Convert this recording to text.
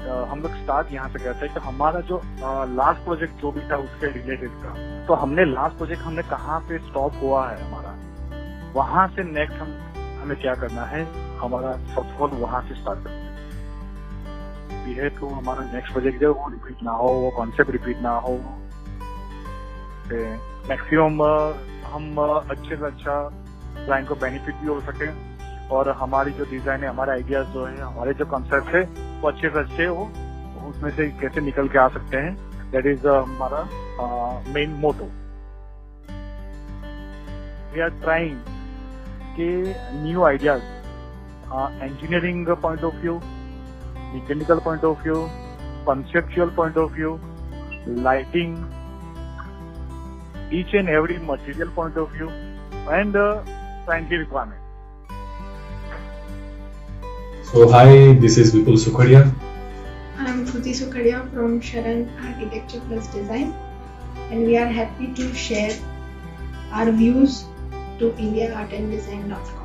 हम लोग स्टार्ट यहाँ से करते हैं कि हमारा जो लास्ट प्रोजेक्ट जो भी था उसके रिलेटेड का, तो हमने लास्ट प्रोजेक्ट हमने कहाँ पे स्टॉप हुआ है हमारा, वहां से नेक्स्ट हमें क्या करना है, हमारा फर्स्ट ऑफ ऑल वहां से स्टार्ट करते हैं तो हमारा नेक्स्ट प्रोजेक्ट जो वो रिपीट ना हो, वो कॉन्सेप्ट रिपीट ना हो, मैक्सिमम हम अच्छे से अच्छा क्लाइंट को बेनिफिट भी हो सके और हमारी जो डिजाइन है, हमारे आइडियाज जो है, हमारे जो कॉन्सेप्ट है वो अच्छे से अच्छे हो, उसमें से कैसे निकल के आ सकते हैं, दैट इज हमारा main motto. We are trying के new ideas engineering point of view, mechanical point of view, conceptual point of view, lighting, each and every material point of view, and scientific requirement. So hi, this is Vipul Sukhadia. I am Shruti Sukhadia from Sharan Architecture Plus Design, and we are happy to share our views to indiaartanddesign.com.